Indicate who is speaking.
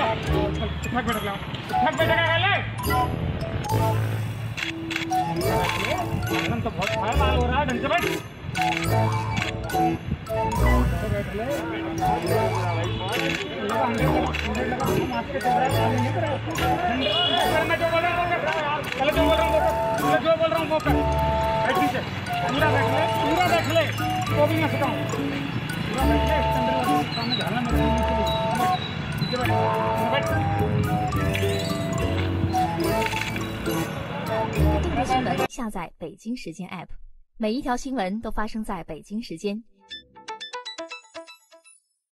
Speaker 1: बैठक बैठक तो बहुत माल हो रहा है, ढंग से बैठ। जो बोल रहा हूँ वो कर। बैठ नीचे, पूरा बैठ ले, तो भी मैं सिखाऊँ। पूरा बैठ ले, इसके अंदर सामने झाला मेरे नीचे बैठ।
Speaker 2: 新闻下载北京时间 app， 每一条新闻都发生在北京时间。